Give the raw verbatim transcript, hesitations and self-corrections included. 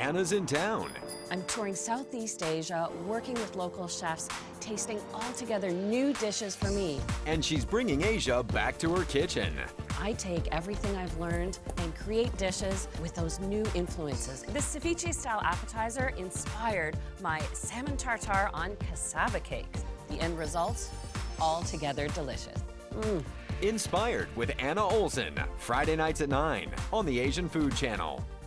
Anna's in town. I'm touring Southeast Asia, working with local chefs, tasting altogether new dishes for me. And she's bringing Asia back to her kitchen. I take everything I've learned and create dishes with those new influences. This ceviche-style appetizer inspired my salmon tartare on cassava cakes. The end result, altogether delicious. Mm. Inspired with Anna Olson, Friday nights at nine on the Asian Food Channel.